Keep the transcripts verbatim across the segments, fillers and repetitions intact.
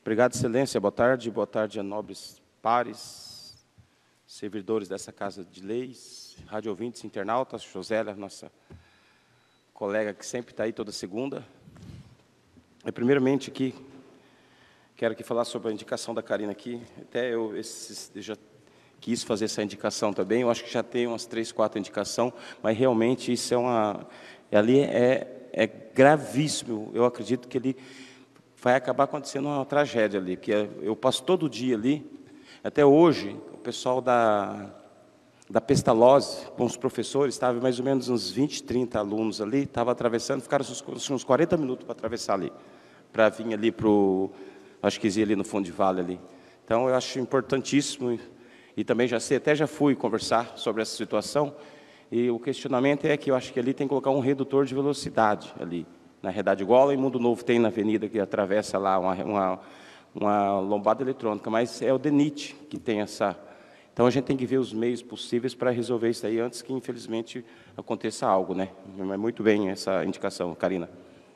Obrigado, excelência. Boa tarde. Boa tarde a nobres pares, servidores dessa Casa de Leis, rádio ouvintes, internautas, Josélia, nossa colega que sempre está aí toda segunda. Eu, primeiramente, aqui, quero aqui falar sobre a indicação da Karina aqui. Até eu, esses, eu já quis fazer essa indicação também. Eu acho que já tem umas três, quatro indicações, mas realmente isso é uma... Ali é, é gravíssimo. Eu acredito que ele vai acabar acontecendo uma tragédia ali, que eu passo todo dia ali. Até hoje, o pessoal da, da Pestalozzi, com os professores, estava mais ou menos uns vinte, trinta alunos ali, estava atravessando, ficaram uns, uns quarenta minutos para atravessar ali, para vir ali para o, acho que ia ali no fundo de vale ali. Então, eu acho importantíssimo, e também já sei, até já fui conversar sobre essa situação, e o questionamento é que eu acho que ali tem que colocar um redutor de velocidade ali, na realidade, igual em Mundo Novo tem na avenida que atravessa lá uma, uma, uma lombada eletrônica, mas é o DENIT que tem essa... Então, a gente tem que ver os meios possíveis para resolver isso aí antes que, infelizmente, aconteça algo, né? Mas muito bem essa indicação, Karina.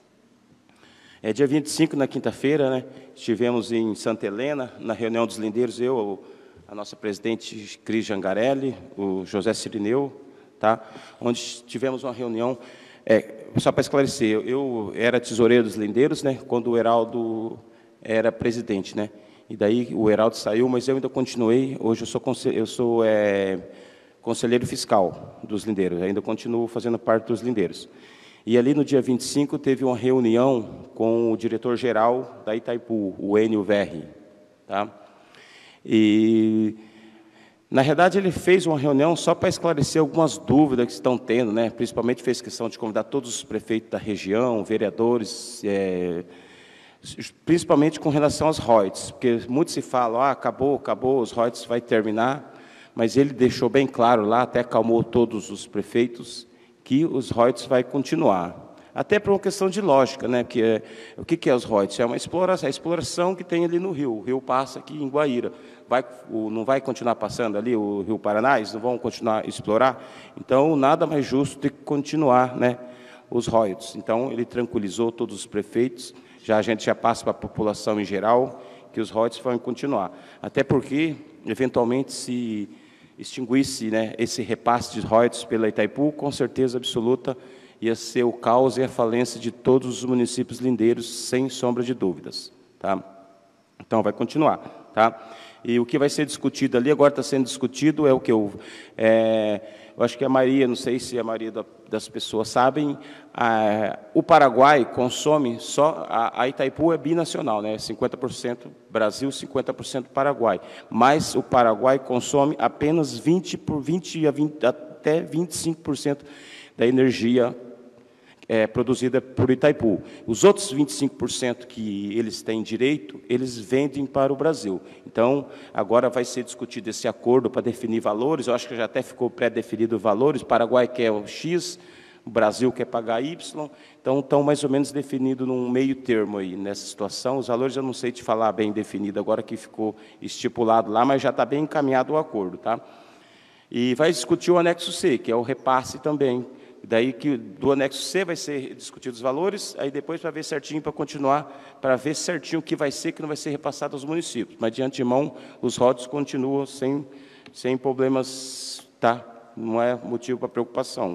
É dia vinte e cinco, na quinta-feira, né? Estivemos em Santa Helena, na reunião dos lindeiros, eu, a nossa presidente Cris Jangarelli, o José Cirineu, tá? Onde tivemos uma reunião... É, só para esclarecer, eu, eu era tesoureiro dos lindeiros, né, quando o Heraldo era presidente, né, e daí o Heraldo saiu, mas eu ainda continuei, hoje eu sou, eu sou é, conselheiro fiscal dos lindeiros, ainda continuo fazendo parte dos lindeiros. E ali no dia vinte e cinco teve uma reunião com o diretor-geral da Itaipu, o Enio Verri, tá? E... Na verdade, ele fez uma reunião só para esclarecer algumas dúvidas que estão tendo, né? Principalmente fez questão de convidar todos os prefeitos da região, vereadores, é, principalmente com relação aos royalties, porque muitos se falam, ah, acabou, acabou, os royalties vai terminar, mas ele deixou bem claro lá, até acalmou todos os prefeitos, que os royalties vai continuar. Até por uma questão de lógica, né? Que é, o que, que é os royalties? É uma exploração, a exploração que tem ali no rio. O rio passa aqui em Guaíra. Vai, o, não vai continuar passando ali o Rio Paraná? Eles não vão continuar a explorar? Então, nada mais justo do que continuar, né, os royalties. Então, ele tranquilizou todos os prefeitos, já a gente já passa para a população em geral, que os royalties vão continuar. Até porque, eventualmente, se extinguisse, né, esse repasse de royalties pela Itaipu, com certeza absoluta, ia ser o caos e a falência de todos os municípios lindeiros, sem sombra de dúvidas, tá? Então, vai continuar, tá? E o que vai ser discutido ali, agora está sendo discutido, é o que eu... É, eu acho que a maioria, não sei se a maioria das pessoas sabem, a, o Paraguai consome só... A, a Itaipu é binacional, né? cinquenta por cento Brasil, cinquenta por cento Paraguai. Mas o Paraguai consome apenas vinte por vinte a vinte, até vinte e cinco por cento da energia É, produzida por Itaipu. Os outros vinte e cinco por cento que eles têm direito, eles vendem para o Brasil. Então, agora vai ser discutido esse acordo para definir valores, eu acho que já até ficou pré-definido valores, o Paraguai quer o X, o Brasil quer pagar Y, então estão mais ou menos definidos num meio termo aí, nessa situação. Os valores eu não sei te falar bem definido, agora que ficou estipulado lá, mas já está bem encaminhado o acordo, tá? E vai discutir o anexo C, que é o repasse também. Daí que do anexo C vai ser discutido os valores, aí depois para ver certinho, para continuar, para ver certinho o que vai ser, que não vai ser repassado aos municípios. Mas, de antemão, os royalties continuam sem, sem problemas, tá? Não é motivo para preocupação.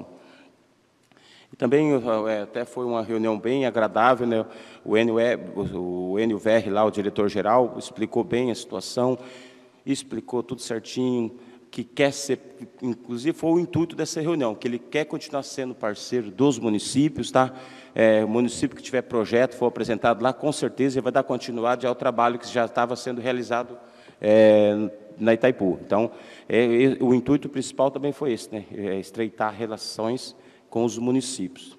E também, é, até foi uma reunião bem agradável, né? O Enio, o Enio Verri, lá, o diretor-geral, explicou bem a situação, explicou tudo certinho, que quer ser, inclusive foi o intuito dessa reunião, que ele quer continuar sendo parceiro dos municípios, tá? É, o município que tiver projeto, for apresentado lá, com certeza ele vai dar continuidade ao trabalho que já estava sendo realizado é, na Itaipu. Então, é, o intuito principal também foi esse, né? É estreitar relações com os municípios.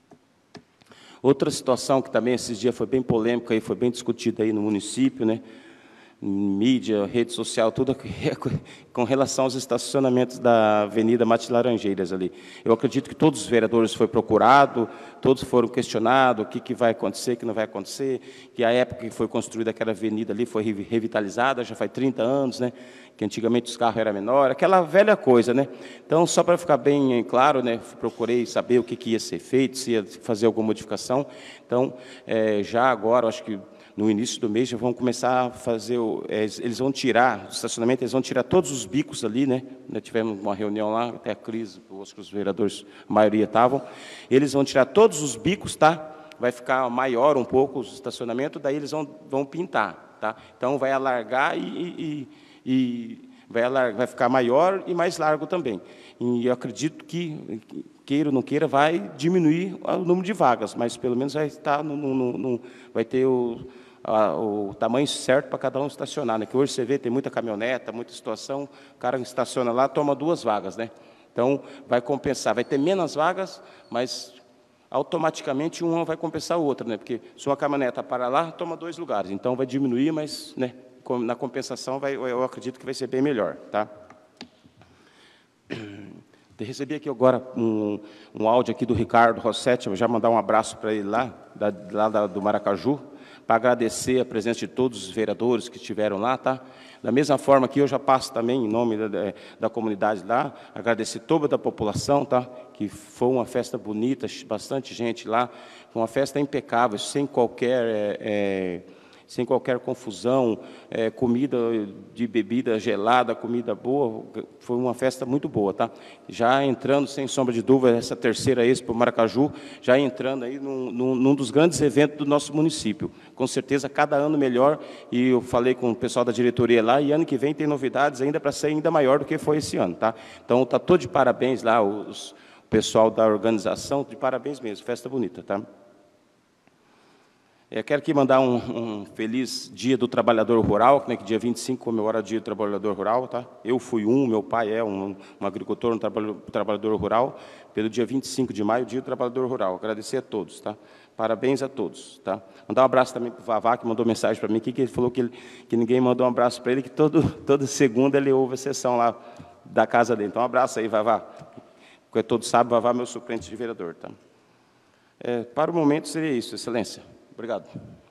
Outra situação que também esses dias foi bem polêmica, e foi bem discutida aí no município, né? Mídia, rede social, tudo com relação aos estacionamentos da Avenida Mate Laranjeiras ali. Eu acredito que todos os vereadores foram procurados, todos foram questionados, o que, que vai acontecer, o que não vai acontecer, que a época que foi construída aquela avenida ali foi revitalizada, já faz trinta anos, né? Que antigamente os carros eram menores, aquela velha coisa, né? Então, só para ficar bem claro, né, procurei saber o que, que ia ser feito, se ia fazer alguma modificação. Então, é, já agora, acho que no início do mês, já vão começar a fazer, o, é, eles vão tirar, o estacionamento, eles vão tirar todos os bicos ali, né? Nós tivemos uma reunião lá, até a crise, acho que os vereadores, a maioria estavam, eles vão tirar todos os bicos, tá? Vai ficar maior um pouco o estacionamento, daí eles vão, vão pintar, tá? Então, vai alargar e, e, e vai, alargar, vai ficar maior e mais largo também. E eu acredito que, queira ou não queira, vai diminuir o número de vagas, mas pelo menos vai estar no, no, no vai ter o, a, o tamanho certo para cada um estacionar, né? Que hoje você vê, tem muita caminhoneta, muita situação, o cara estaciona lá, toma duas vagas, né? Então, vai compensar, vai ter menos vagas, mas automaticamente uma vai compensar a outra, né? Porque se uma caminhoneta para lá, toma dois lugares, então vai diminuir, mas, né, na compensação vai, eu acredito que vai ser bem melhor, tá? Eu recebi aqui agora um, um áudio aqui do Ricardo Rossetti, eu já mandar um abraço para ele lá, da, lá da, do Maracaju, para agradecer a presença de todos os vereadores que estiveram lá, tá? Da mesma forma que eu já passo também, em nome da, da comunidade lá, agradecer toda a população, tá? Que foi uma festa bonita, bastante gente lá, uma festa impecável, sem qualquer... É, é, sem qualquer confusão, é, comida de bebida gelada, comida boa, foi uma festa muito boa, tá? Já entrando, sem sombra de dúvida, essa terceira Expo Maracaju, já entrando aí num, num, num dos grandes eventos do nosso município. Com certeza, cada ano melhor, e eu falei com o pessoal da diretoria lá, e ano que vem tem novidades ainda para ser ainda maior do que foi esse ano, tá? Então, está todo de parabéns lá, os, o pessoal da organização, de parabéns mesmo, festa bonita, tá? Eu quero aqui mandar um, um feliz Dia do Trabalhador Rural, né, que dia vinte e cinco comemora o Dia do Trabalhador Rural, tá? Eu fui um, meu pai é um, um agricultor, um trabalhador, trabalhador rural, pelo dia vinte e cinco de maio, Dia do Trabalhador Rural. Agradecer a todos, tá? Parabéns a todos, tá? Mandar um abraço também para o Vavá, que mandou mensagem para mim aqui, que ele falou que, ele, que ninguém mandou um abraço para ele, que todo, toda segunda ele ouve a sessão lá da casa dele. Então, um abraço aí, Vavá. Porque todos sabem, Vavá é meu suplente de vereador, tá? É, para o momento seria isso, Excelência. Obrigado.